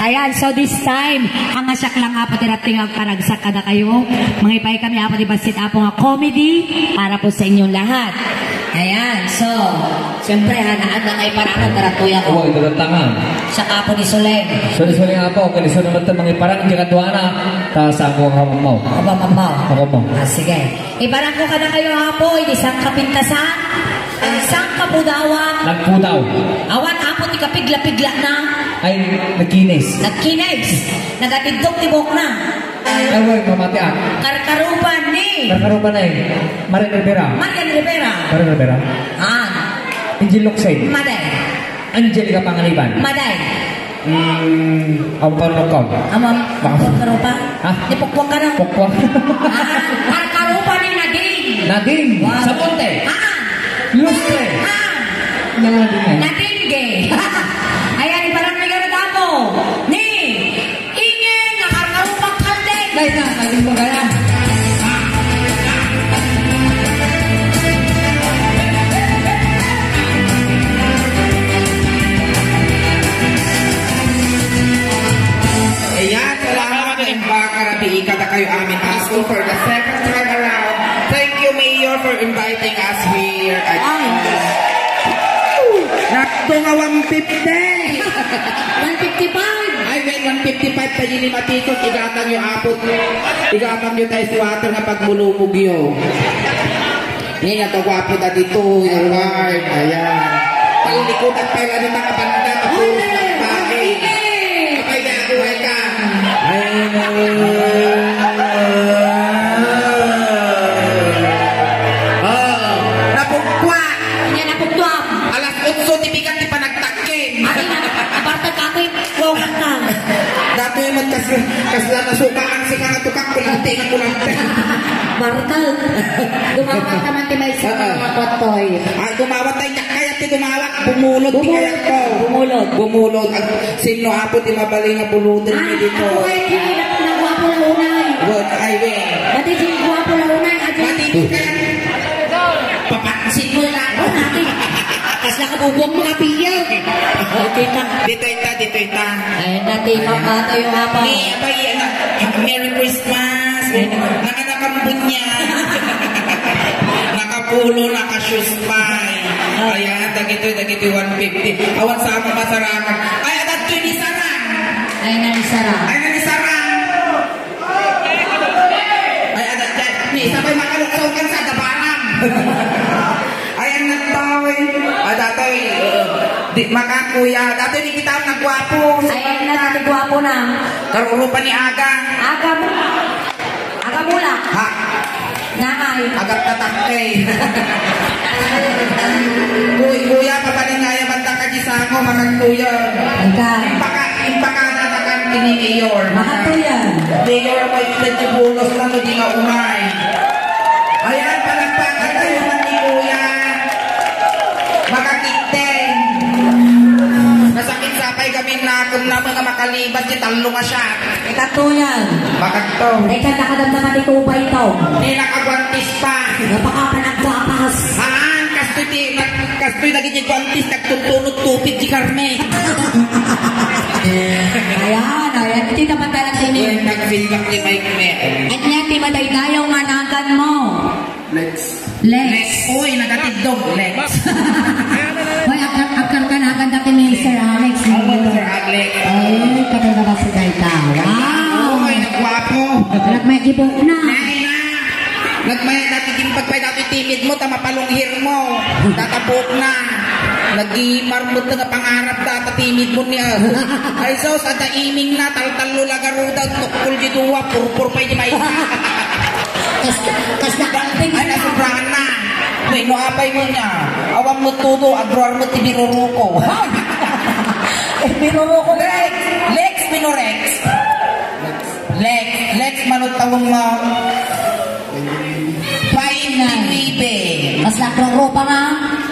Ayan, so this time, ang asyak lang apat irating ang paragsak kada kayo. Mga ipay kami apat ibasit apo nga comedy para po sa inyong lahat. Ayan, so, siyempre, hanaan na kayo parangan taratuya ko. Oo, ito tangan. Sa kapo ni Solen. Sorry ako, kaliso naman ito mga iparang di kadwana. Tapos ako ang hamamaw. Ako mo. Ah, sige. Iparang ko ka na kayo hapo, isang kapintasan, isang kapudawan. Nagputaw. Awan hapo, ikapigla-pigla na. Ay, nagkinis. Nagkinegs. Nagatidok tibok na. Ay, mamati ah. Karkarupan ni. Karkarupan na eh. Marian Rivera. Marian Rivera. Marian Rivera. Ah. Angel Luxain. Maday. Angelica Pangaliban. Maday. Ang panlokog. Amam. Karkarupa. Ha? Di pukwang ka na. Pukwang. Karkarupan ni Nadine. Nadine. Wow. Sa Ponte. Lustre. Yang Nadine. Nadine gay. Ayan, iparang may ganun ako. Ni. Ingin na karkarupang kaldeng. Dahil na, naging magalang. Ayan, salamat ng Bakarabi. Ikata kayo amin aso for the second time around. Thank you, Mayor, for inviting us here. Nakto nga 150. 155. Ay, wait, 155 pa yun ni Matikot. Igatang yung apot. Igatang yung tayo si water nga pagmulumog yun. Ngayon, ito wapo na dito. Yung award. Ayan. Palikutan pa yung mga banda. Tapos, bakit? Kapay na, buhay ka. Napugwa. Kanya napugtuam. Alas 8, tibigat di pa nagtakin. Ay, aparta ka ako'y wokan ka. Dati yung kasla nasukaan si kanatukak ko lang tingin ko lang. Bartal. Gumawat naman ti may sa mga kotoy. Ay, gumawat tayo kaya ti gumawat. Bumulot ti kaya ko. Bumulot. Sino apo ti mabaling na bulutin mi dito. Ako ay nagwapo lang unay. Good, ay we. Pati si gwapo lang unay. Pati di kaya. Papansin mo lang. Kas nakabubuang mga piyaw. Dito ita. Ay, dati makato yung apa. Ni, abay, Merry Christmas. Nakanakambun niya. Nakapulo, nakashoes pa. Ayan, dagito 150. Awan sa ako masarakan. Ay, adat ko ni Sarang. Ay, nanisara. Ay, adat yan. Ni, sabay makaluksaw kan sa dabarang. Ayan, nagtawin. Datoy, makakuya. Datoy, di kita nagwapo. Ay, natin gwapo na. Karurupan ni Aga. Aga mula. Ha? Nakay. Agap tatakay. Kuya, papaningaya banta ka gisango, makagkuya. Impaka na kan kini Mayor. Makatuya. Mayor, may bulos lang o di nga umay. Ayan, palagpakan kayo man ni Kuya. Makakiteng. Masakit sapay kami nakum na mga makalibat si talo nga siya. Ikatuyan. Makagto. Ay, nakadamdaman ni Kupa ito. Di nakagwantis pa. Napakapanagwapas. Haan, kastoy naging yung kwantis, nagtutunod tupid si Carmen. Ayan. Ito naman talang sini. Nag-feedback ni Mike Me. At niya, ti madaydayaw managan mo. Lex. Lex. Uy, nagatidog. Lex. Hoy, akar ka na agad natin ni Sir Alex. Sir Alex. Ay, kada na ba si Gaita? Wow. Uy, nagwapo. Nagmagibok na. Nagmaya natin pagpay natin timid mo, tamapalunghir mo. Tatapok na. Nag-imarmot na pangarap data timid mo niya. Ay sos, at iming na, tal-talo lagaruda, tukul gituwa, purpur pa yung may Kas nakanting ay, nasubrahan na. May noapay mo niya. Awang mo tuto, agruar mo tibiruruko. Biruruko, Lex. Lex, Minorex. Lex, manutawang mo. Painibibe. mas naklaro pa nga.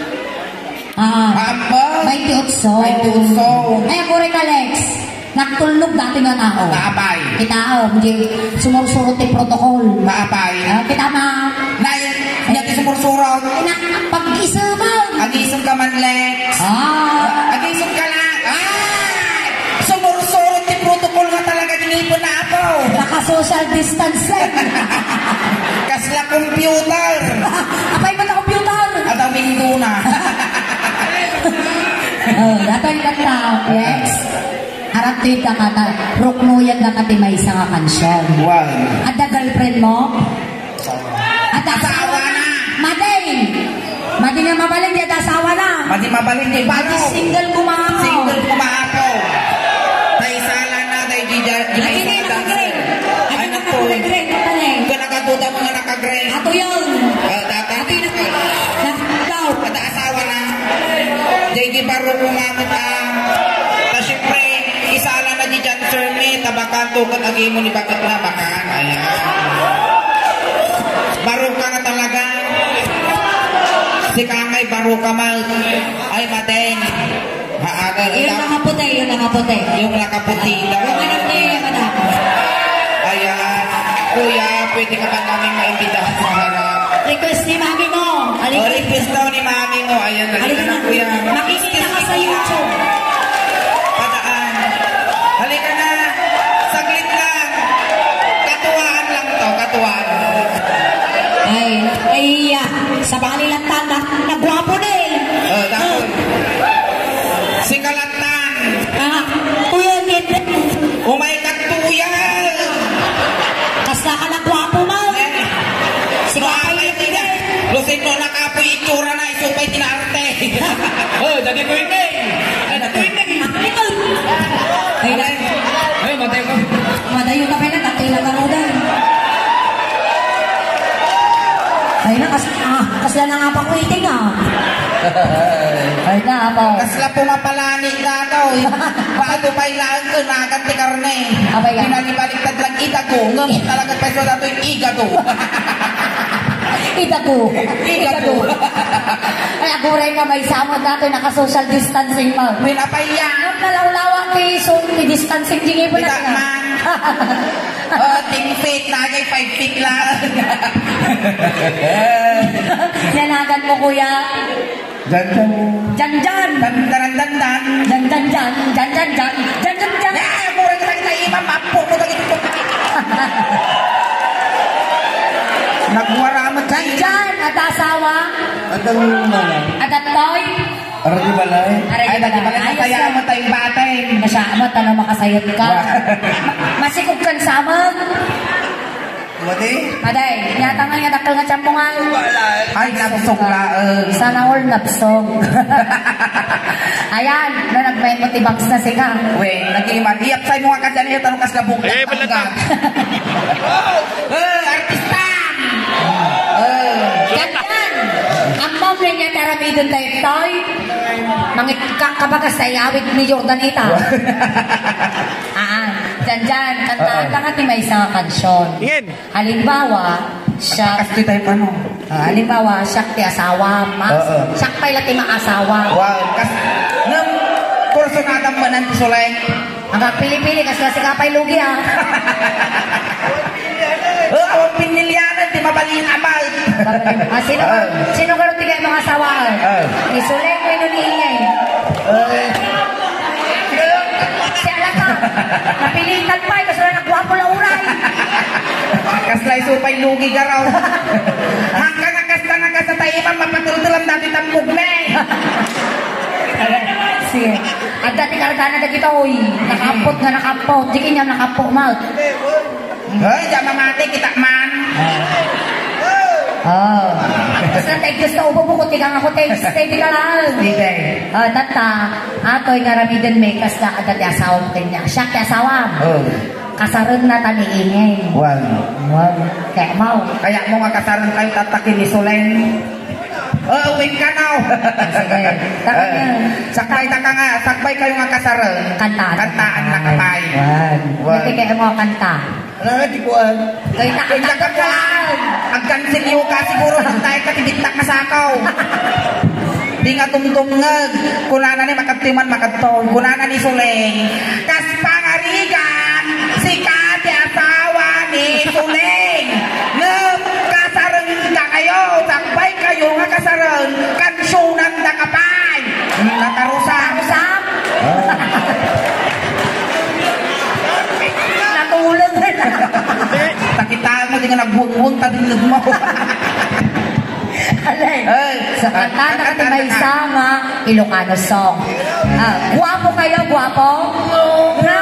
Aba. 28. Ay, ako rin, Alex. Nagtulog dati nga tao. Naapay. Kitao, hindi sumusurot yung protocol. Naapay. Kita ma. Hindi sumursurot. Pag-isa mo. Agisong ka man, Lex. Ah. Agisong ka lang. Ay! Sumursurot yung social distancing. Kasla computer. Apay ba na computer? At ang na. Dato'y kanta, Lex. Harap dito ka ta. Ruknuyag na ka may isang kansyon. Wow. At the girlfriend mo? At Asawa na. Maday! Madi nga mabaling di at asawa na. Madi mabaling di ba? Madi single kumakaw. Single kumaapo. Tay sala na, tay di may Ay, isang nakagrade. Ay, naku. Kung nakatuta mga nakagrade. Ato yun. Tata. Ikaw. At asawa na. Jay baro kumamit ta syempre isala na di dyan sir ni tabakan tukot agi mo ni bakit na bakan. Ayan. Baro ka na talaga. Si Kangay baro ka mal. Ay mateng. Yung nakaputi, yung nakaputi. Yung nakaputi daw. Yung anak niya yung anak. Ayan. Kuya, pwede ka ba namin maimbitahan sa harap? Request ni mami mo. O request daw ni mami mo. Ayan, halika na kuya. Makikita ka sa YouTube. Padaan. Halika na. Saglit lang. Katuwaan lang to, katuwaan. Ay, sa banilang tanda, nagwapo na eh. Dapat. Si Kalatan. Kuya, hindi. Umay katuyan. Basta ka nagwapo mo. Si Kapay yung Tina. Lusin mo na kapoy itsura na isupay tinarte. Jadi ko ini. Ada ko ini. Ay, Matay ko. madayo ka pa na, tatay lang ka doon. Ay na, kasla na nga pa kuiting Ay na, ako. Kasla pumapalani na daw. Bago pa ilaan ko, nakanti karne. Abay ka. Pinalibaliktad lang itago. Ngamit talaga peso na ito yung igado. Itago. Ay, ako rin nga may samot natin, naka-social distancing mo. May napaya. Ang nalawlawang kay social distancing, hindi po Tidak na. man. 10 feet na kay 5 feet lang. Yanagan mo, kuya. Jan. Jan. Eh, mura kita kita imam mapo mo tagi ko. Nagwaramat Jan, at asawa. Adang mana? At atoy. Ardi balay. Ay, Ardi balay. balay. Kaya mo tayong batay. Masyama, tanong makasayot ka. Masikog kan samag. Mati? Maday, yata nga dakal nga champungan. Ay, napsok na. Sana all napsog. Ayan, na nag-may motivax na sika. We, nag-iman. Iyak sa'yo mga kadyan niya, tanong kas labong. Eh, balatang. Artista! Ganyan! Ang mom rin niya taramidon tayo toy. Mangit kabagas tayo awit ni Jordanita. Dyan, kantaan lang at may isang kansyon. Halimbawa, siya... Kastoy tayo pa no? Halimbawa, siya ti asawa. Siya pa'y lati maasawa. Wow, ngam, kurso na atang manan ti Solay. Hanggang pili-pili, kasi kapay lugi Awang pinilyanan, di mabalin amal. Sino karoon tigay mga asawa? Isulay ko yun niingay. Si Alaka, napilitan pa, kasi wala nagwapo na uray. Kaslay supay lugi garaw. Hanggang nakas sa tayo, mapatultulam dati tambog na Sige. At dati karagana na kita, oy. Nakapot nga nakapot. Di kanya nakapot, mal. Ay, di mamati kita man. Tapos na tayo gusto upo po, kundi kang ako tayo. Stay ka lang. Sige. Tata, ato'y ngaramidin may kas na dati asawa mo kanya. Siya kaya asawa. Kasarun na taniingin. Wow. Kaya mau. Kaya mo nga kasaran kayo tatakin ni Solen. Wait ka now. Sige. Sakbay kayo nga kasaran. Kantaan na kapay. Dati kaya mo kanta. Ano di ko Kaya nakanta ka lang. Ang kansilyo ka siguro nang tayo katibitnak masakaw. Di nga tumtungag. Kunana ni makatiman makatong. Kunana ni Suleng. Kas pangarigan. Si Kati asawa ni Suleng. Kasaran ka kayo. Sakbay kayo nga kasaran. Kansunan na kapay. Nakarusak. Usap. Natulog na. Nindong tadilog mo. Alay, sa kanta na kati may sama, Ilocano song. Guwapo kayo, guwapo? No!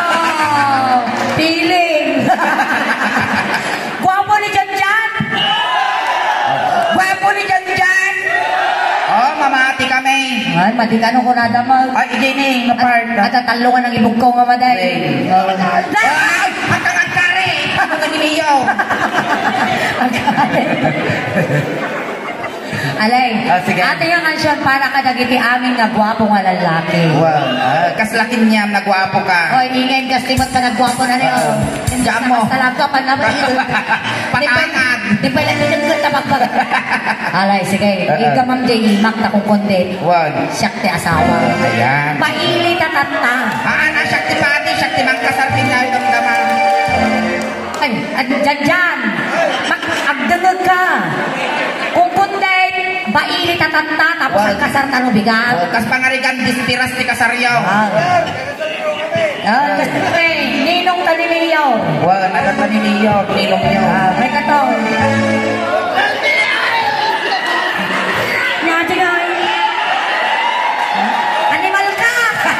Feeling! Guwapo ni Janjan? Gwapo ni Janjan! Oh, mamati kami. Ay, matikano ko na damag. Ay, hindi ni, napart. At talungan ng ibog ko nga maday. Ay! Ang kare! Ang kaniliyaw! Alay, sige. ate yung ansyon para ka dagiti amin nga gwapo nga lalaki. Wow, kaslakin niya, nagwapo ka. Oy, ingay kastimot pa nagwapo na niyo. Diyan mo. Talaga pa na ba? Patangad. Di pa lang nilagkot na pagpag. Alay, sige. Ika ma'am Jay, mak na kong konti. Wow. Siyakti asawa. Ayan. Paili tatata. Na Shakti pati, Shakti mangkasarpin nga yung damdaman. Ay, dyan. Agdangag ka. Kung kundi, baili tatata, tapos ang kasar tano bigat. Kas pangarigan, dispiras ni kasaryaw. Gusto ko ninong taniliyaw. Wow, nagataniliyaw, nilong niyo. May katong. Nyati nga. Animal ka.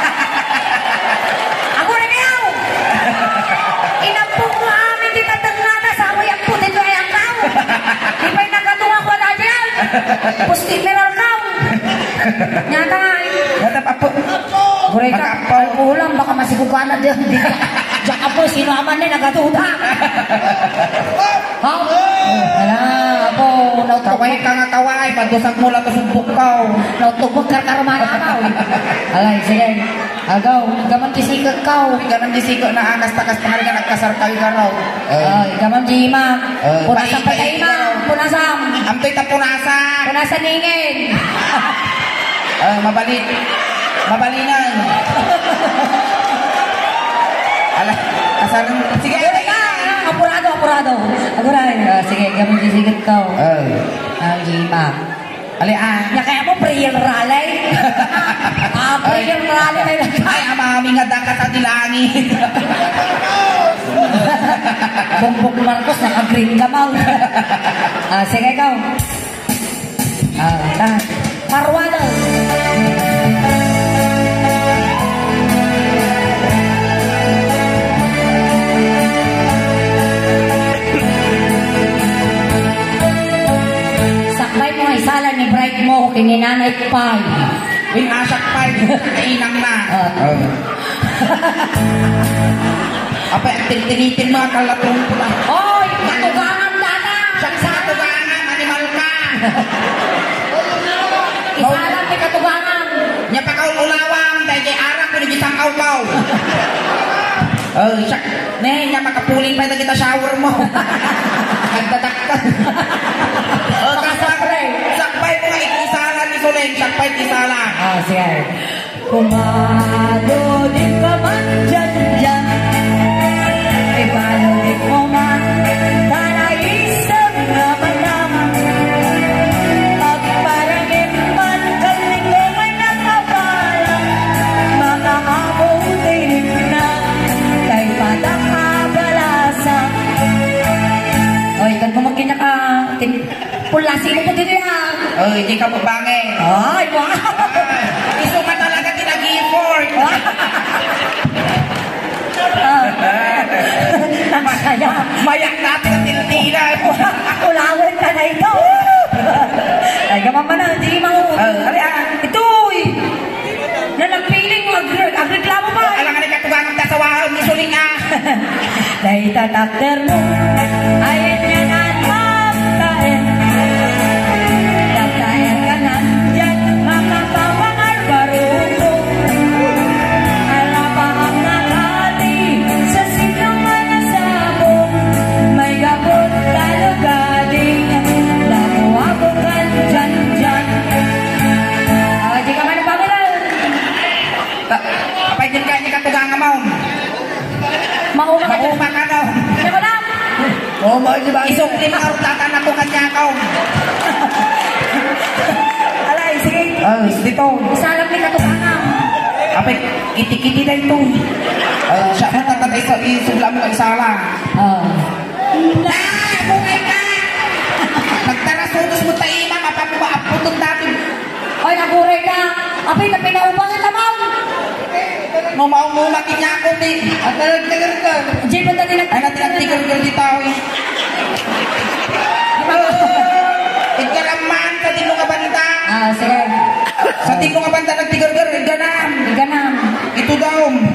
Ako na niyaw. Inampong mo amin di tatangana sa amoy ang putin ko ay ang tao. Di ba'y nagatunga ko na dyan? Pusti meral ka. Nyata nga. Nyata pa po. Guray ka. Ulam baka masigugana dyan. Diyan ka po, sino aman na nagatuda. Ha? Wala, ako. Kaway ka nga kaway, madusag mo lang kasumpok ka. Nautubog ka karumana ka. Alay, sige. Agaw, gaman kisikot ka. Ganang disiko na anas takas pangarigan nagkasar kayo garaw. Ay, gaman jima. Punasam pa kayo ma. Punasam. Amtoy ta punasa. Punasan ningin. Mabalik. Mabalinan. Ala, kasaran. Sige, Sige ka. Apurado. Aguray. Sige, gaman kisikot ka. Jima. Ali Ya kaya mo prayer rally. Prayer rally na lang. Ay, amami nga dakat sa dilangit. Bongbong Marcos, naka-green ka mo. Sige, ikaw. Marwano. Sakbay mo ay sala ni Bright mo, kininanay pa. Wing asak pa, kainang na. Apa ang tinitin mga kalatong pula? Oy, katugangan data. Siyang sa katugangan, animal ka. Isalang ni katugangan. Nya pa kaul ulawang, dahil kay arak ko nagitang kaw-kaw. Siyak, nya makapuling pa kita shower mo. Nagdataktan. Sakpay mo nga ikisala ni Soleng, sakpay ikisala. Sige. Kumado din ka man dyan. Ipanulit mo man na isang nga matama. Pagparangin man kaling mo may nakapala. Makakamutin na kay padang kabalasa. Oy, kan mo magkinaka. Pulasin mo po dito yan. Hindi ka mabangin. Ay, wow. Iso ka talaga tinag-effort. Masaya. Mayak natin ang tinitira. Ulawin ka na ito. Ay, gaman man na, hindi mangungot. Ito'y. Na nagpiling mo, agreklamo ba? Alam nga nagkatugang ang kasawahan ni Suling ah. Dahil tatakter mo, ayun niya na magkain. Tatayan ka na dyan, makapapangal baruko. Ala pa ang nakati sa sinungan na sabong. May gabot talugading, nakuha ko ka dyan. Di ka man napagilan. Apay din ka niya katugang mo. Mahuma ka dyan. Mahuma ka no. Ano ko na? Isukli mga rutatan ako kanya ko. Alay, sige. Dito. Isalam ni katukanang. Apay, kiti-kiti na ito. Siya na tatay sa isugla mo ka isala. Bungay ka! kasutos mo tayo imam, apapaputong dati. Ay, naguray ka. Apay, na pinaubang ka tamang. Mamaw-mumati niya ako, di. At talag-tagal ka. Jay, ba't natin Ay, natin-tigal-tigal di tao eh. Igaraman sa tino nga banda. Sige. Sa tino nga banda nagtigar-gar, iganam. Ganam. Ito daw.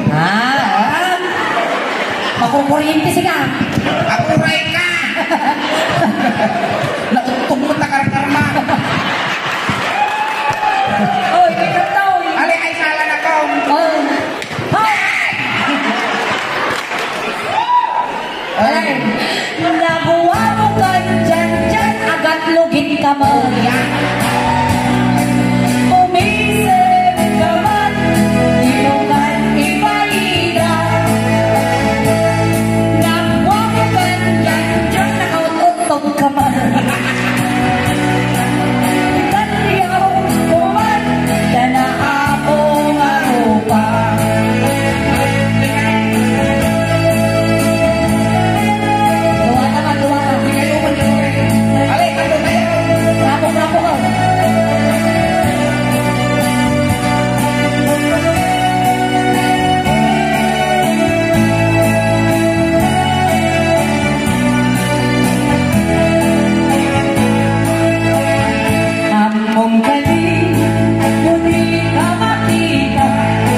Makukuryente siya. Apuray ka. Nautog mo takar-karma. Oy, may kantaw. Ali, ay sala na ko. Oh. Ay, nabuwa mo ka dyan, agat lugit ka mo. Umisip ka man, di mo man ipaida. Nabuwa mo ka dyan, nakautot ka man. Taliyaw ko man, tanaako nga rupa. Ali, ano na yan? Rapo ka. Among galing, muli ka makita.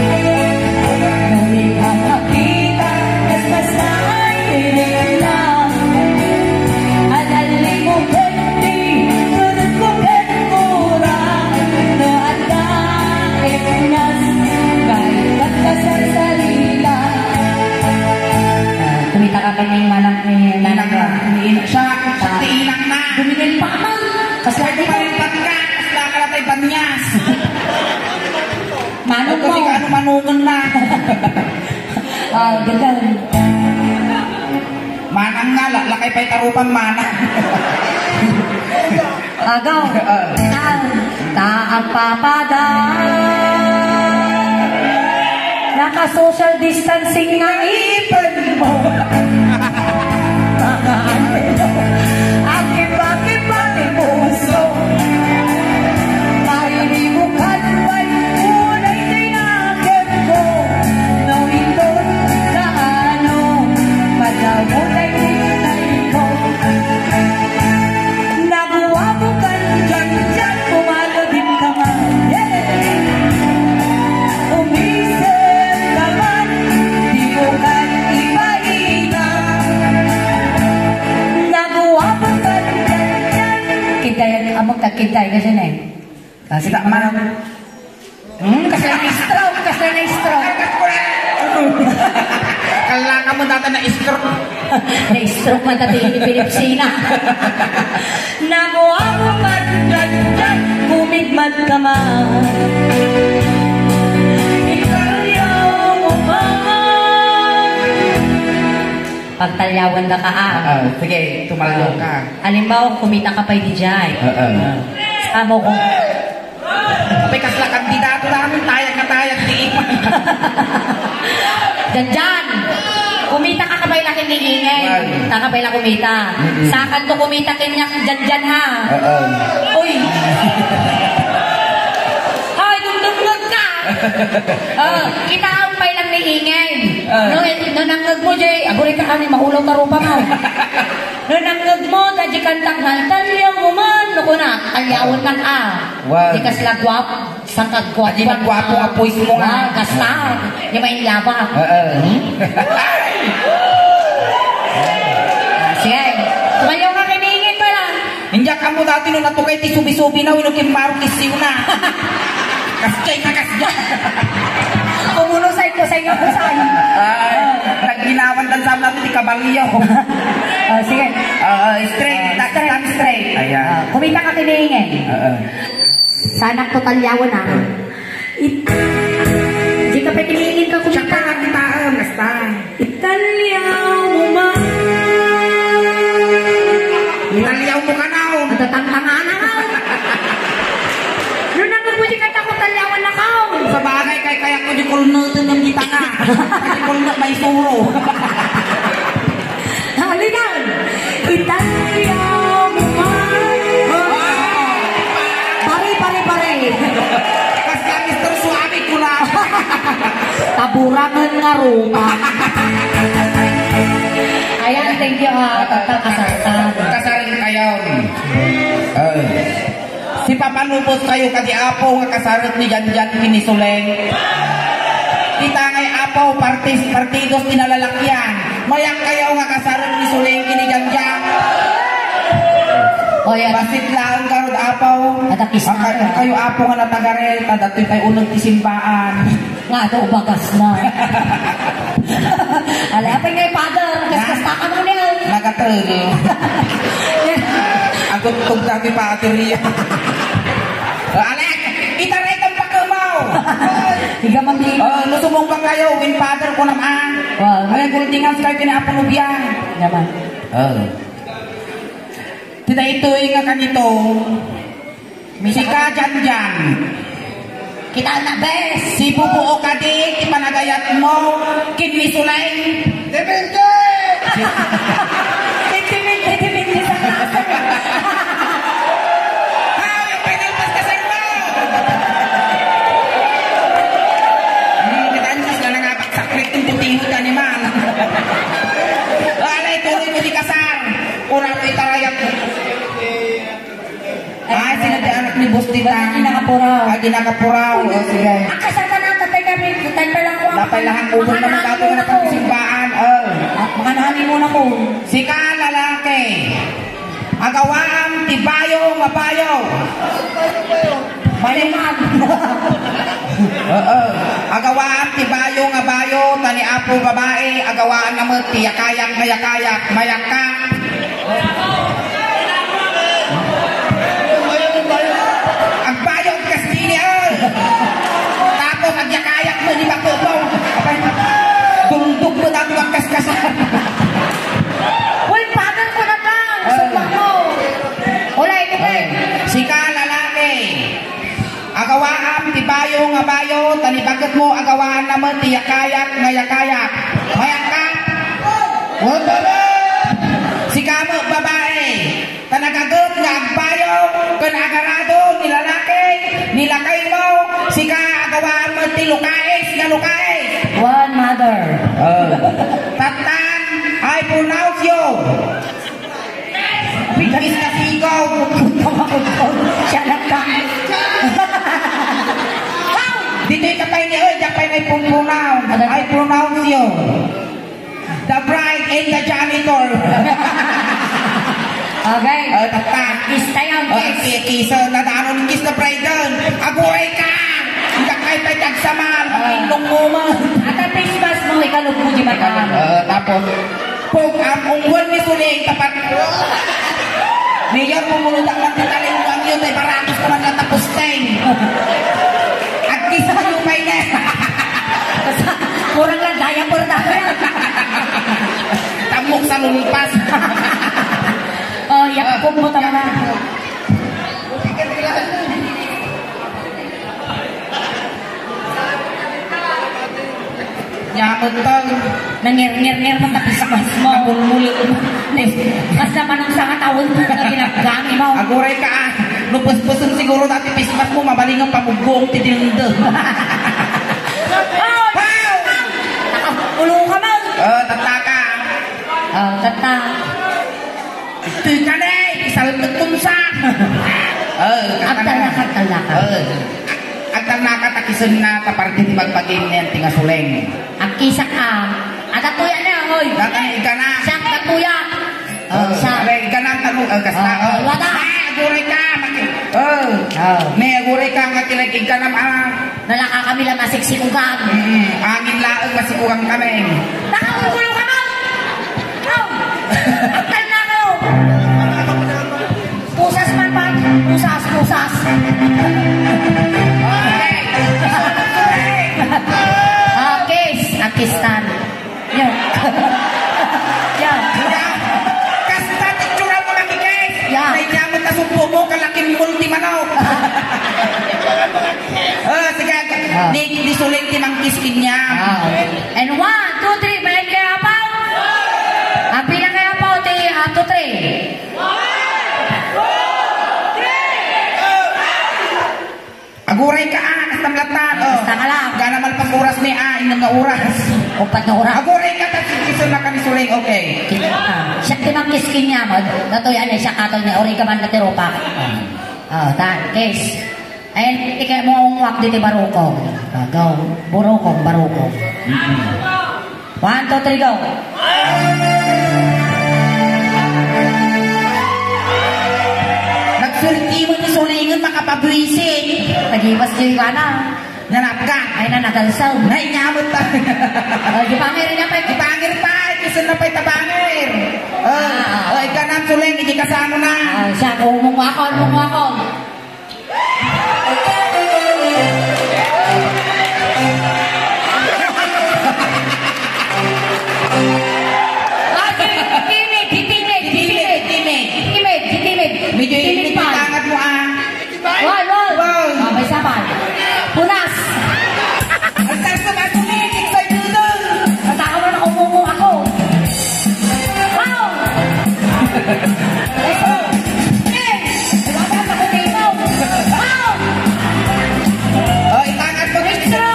Muli ka makita, basta ay lang. Alali mo gandi, sunod ko kurang. Naadakit nas, kahit magkasalsalila. Kumita ka pa ng manang Inang na. Siya, inang na. Dumingin pa man. Kasi Kasi palipat ka. Kasla ka na tayo banyas. manong mo. Kasi ka ano manugan na. Ganda. Manang nga, lakay pa'y tarupan manang. Agaw. Taang papada. Naka-social distancing na ipon mo. Akip-akip-akip puso. Mairibukan ba'y unay tinakip ko. No ito na ano, madawunay tinay ko. Nabuwa mo ka dyan, pumalo din ka man. Umisip ka man, di mo ka ipaina. Nabuwa mo ka dyan. Kintayan, amok na kintay kasi na eh. Kasi tak man. Kasi na-stroke, kasi na-stroke. Kailangan mo dati na stroke. Na-stroke man dati ni Pilipsina. Nabuwa mo ka dyan, bumigmad ka man. Ikalyaw mo man. Pagtalyawan na ka Sige, tumalaw ka. Halimbawa, kumita ka pa di Jai. Amo ko. Kapay kasla kandidato namin, tayag na tayag di iman. Dyan. Kumita ka kabay laki nilingay. Nakabay lang kumita. Sa kanto kumita kanya dyan ha. Uy. Ay, dumdumdum ka. Kita ang pay lang niingay. No nanggag mo, Jay. Aguri ka kami, mahulaw tarupa mo. No nanggag mo, dadya kantang talyaw mo man. Nuko na, talyawan lang Di kasla guwap. Sangkag guwap. Di nagwapo nga pois mo nga. Kasla. Di may laba. Sige. Tumayaw ka kiningin pa lang. Hindi ka mo dati nung natukay ti subi-subi na, winukin marukisiw na. Kasjay na kasjay. Kumunusay ko sa inyo ko saan. Nagginawan dan sa natin di kabaliyo. Sige. Straight. Straight. Ayan. Kumita ka kiningin. Sana ko talyawan Di ka pa kiningin ka kumita. Tsaka kitaan. Basta. Italyaw mo man. Italyaw mo ka na. Matatang-tangan na ka. Doon naman mo di kata ko talyawan na ka. Sa bagay kaya ko di kulnutin ng kita nga. Kasi kulnut may suro. Halinaw. Italyaw mo man. burangan nga rupa. Ayan, thank you Tatang Kasartan. Kasarin kayo. Si papanubos kayo kadi apo nga kasarot ni Janjan kinisuleng. Kita ngay apo partidos tinalalakyan. Mayak kayo nga kasarot ni Suleng kini Janjan. O yan. Basit lang karod apaw. Kayo apo nga natagaret. Dato'y kayo unang tisimbaan. Nga ito, ubagas na. Alapin nga yung father. Kaskas ka mo niya. Nagatel. Ang tutog dati pa ateriya. Alek! Itaret ang pakamaw! Higa man din. Nusumong bang kayo? Win father ko naman. Alek, kung tingnan kayo kinapanubyan. Yaman. Tita ito nga kanito. Si Janjan. Kita na bes. Si Bubuo Kadik, ipanagayat mo. Kinmisulay. Depende! Depende sa klase. Yung pinalpas ka sa mo! Kita nyo sila nangapak sa krik yung putingod ka ni man. Alay, tuloy mo di kasar. Kurang itarayap. Ay, sinabi anak ni Boss Tita. Ginakapuraw. Ginakapuraw. Sige. Ang kasal ka na, tatay kami. Tatay pa lang ko. Lapay lang ang ubod naman kato na pagsimbaan. Makanahanin muna ko. Sika lalaki. Agawaan tibayo nga bayo. Baliman. Agawaan tibayo nga bayo. Tani apo babae. Agawaan naman tiyakayak mayakayak. Mayaka. Agbayo ang kastini tapos agyakayak mo di makubaw. Dundog mo dami ang kaskasan. Uy, pagan ko na ka. Sumpah mo. Ulay, kapay. Sika lalaki. Agawaan tibayo nga bayo. Tanibagat mo agawaan naman tiyakayak ngayakayak. Mayaka. Sika mo babae. Tanagagot nga agbayo. Kanagarado nilalaki. Nilakay mo. Sika agawaan mo tilukais nga lukais. One mother. Tatan, I pronounce you. Bigis na sigaw. Siya lang ka. Dito'y kapay ni Oy, kapay na pronoun. I pronounce you. The bride and the janitor. Okay. Tatan. Kiss tayo, kiss. Kiss. Nadaanon kiss na bride doon. Aguray ka. Hindi kahit may tagsamal. Pag-inong mo man. At ang Christmas mo, ikalog mo di mata. Tapos, kung ang ungwan ni Suling, tapat Mayor, pumunod ang lang titalinguan yun, ay baratos naman na tapos time. At kisa yung may na. Kurang lang daya por tayo. Tamok sa lulpas. Oh, yakupog mo tama na. Nyamot tong. Nangir-ngir-ngir mo tapismas mo. Nabulmuli. Mas naman ang sanga tawon mo na ginagami mo. Aguray ka. Lupus-pusun siguro dati pismas mo, mabaling ang pamugong tidildo. Ulong ka mo. Tataka. Tata. Ito'y ka na isaltunsa. Agtalaka. Agtalaka takisun na tapartin magpagin na yung tingasuleng. Ang kisa ka. At atuya na, hoy. Datang igana. Siyang katuya. Aray, igana tanong. Kasta. Wala. Aguray ka. May aguray ka nga tilag igana Nalaka kami lang masiksikugan. Angin laang masikugang kami. Nakakulo ka mo. Aktal na ko. Pusas man pa. Pusas. Pakistan. Yan. Kasta itsura mo lagi guys. Yan. Ay naman kasumpo mo kalaking multi manaw. Sige. Di sulit timang kiskin niya. And 1, 2, 3. Main kaya pa? Ang bilang kaya pa? 1, 2, 3. Aguray ka kastam latan. Basta ka lang. Gana man pag-uras ni inang nga oras. 4 na oras. Ako rin ka iso na kami suling, okay. Siya tinangkiskin niya mo. Natuyan niya siya katol niya. Ori ka man na tiropak. Tan, kiss. Ayun, ikay mo umuwak dito barukong. Go. Burukong, barukong. 1, 2, 3, go. Nagsulti mo ni sulingan makapabwisit. Nagiwas niyo yung ana. Nanap ka. Ay na nagalsaw. Naingamot pa. Di pangir niya pa. Ipangir pa. Kisan na pa'y tabangir. Ikaw na suling. Hindi kasama na. Siya, umungwakon, umungwakon. Medyo init yung tangat mo Wal. May sapan. Punas. Ang taas na masulit. Iksoy dudong. Mataka mo na umumu ako. Wow. Let's go. Hey. Wala sa potato. Wow. Itangat mo. Let's go.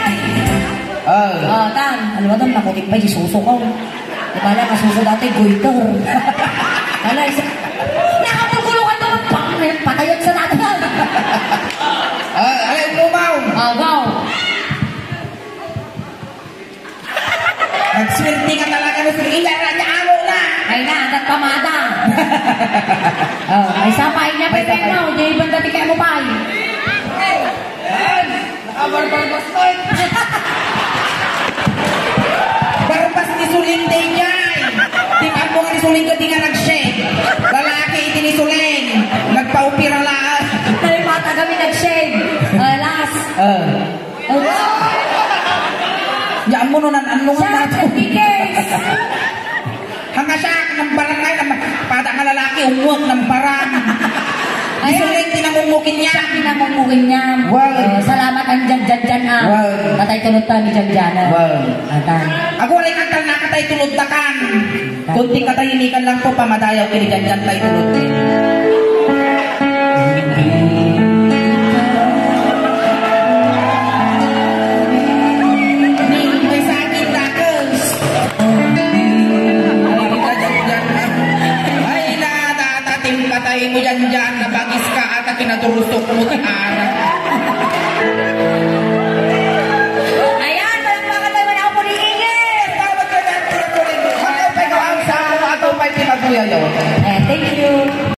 Tan. Ano ba doon? Nakutik ba yung suso ko? Di ba lang, nasuso dati, goiter. Kala, nakapagulungan ito ng patayot sa natin. Alay, umaw. Wow. Nagswerte ka talaga na suling. Ilara niya amo na. Ay na, agad pamada. Ay sapay niya, May pero sapay. no, di ibang dati kayo mo pa. Nakabarbarbas ko. Barbas ni suling day niya. Tingnan mo nga ni suling ko, di nga nag-shake. Lalaki, iti ni suling. Nagpaupira lahat. Dahil mata kami nag-shave. Last. Diyan mo nun, anungan Siya, natin. tickets. Hanga siya ng barangay, pada nga lalaki, umuwag ng barang. Di suling, tinangumukin niya. Siya pinamumukin niya. Wow. Salamat ang dyan. Wow. Patay tulad pa ni dyan. Wow. Atan. Ako rin ang nakatay tulod na kan. Kunting katahimikan lang po, pamadayaw kini dyan tayo tulod din.